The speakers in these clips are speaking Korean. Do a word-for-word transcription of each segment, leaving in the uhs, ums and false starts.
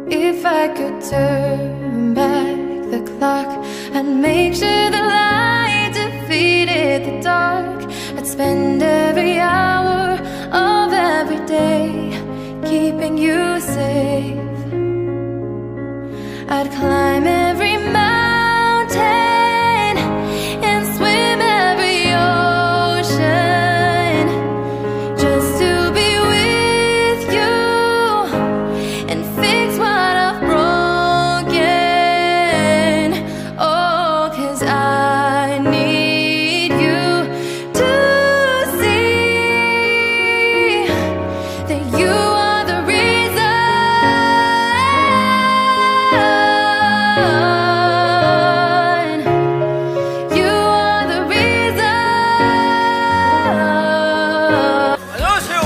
If I could turn back the clock and make sure the light defeated the dark, I'd spend every hour of every day keeping you safe. I'd climb every mountain and swim every ocean just to be with you and fix what I've broken. Oh, 'cause I need you to see that you are the reason. You are the reason. 안녕하세요.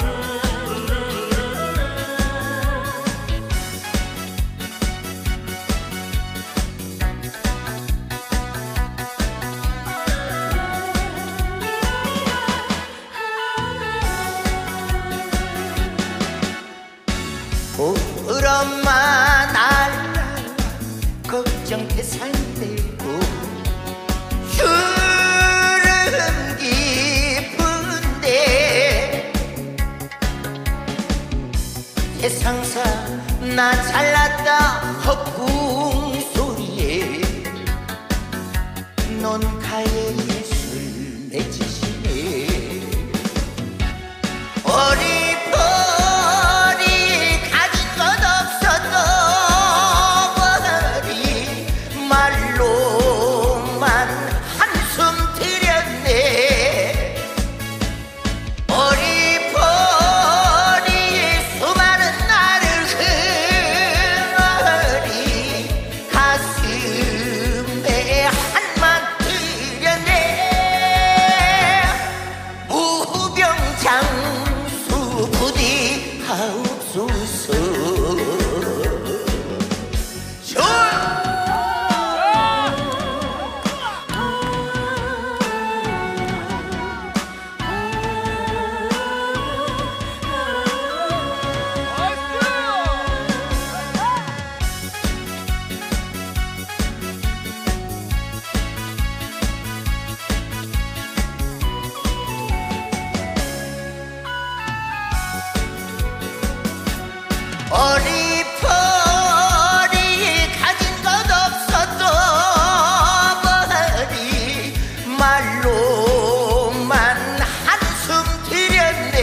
우리 엄마 날 걱정 대상 되고 주름 깊은데 세상사 나 잘났다 헛궁 소리에 넌 가에 예술 맺으시네. 어리버리 가진 것 없어도 머리 말로만 한숨 들였네. 어리버리 수많은 나를 흥얼이 가슴에 한만 들였네. 무병장수 부디 하옵소서. 어리버리 가진 것 없어도 머리 말로만 한숨 들였네.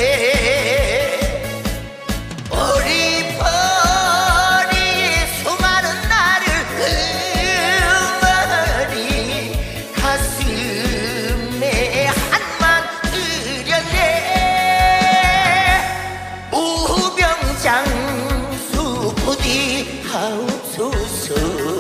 어리버리 수많은 나를 흥얼이 가슴에 한만 들였네. 무병장 부디 하옵소서.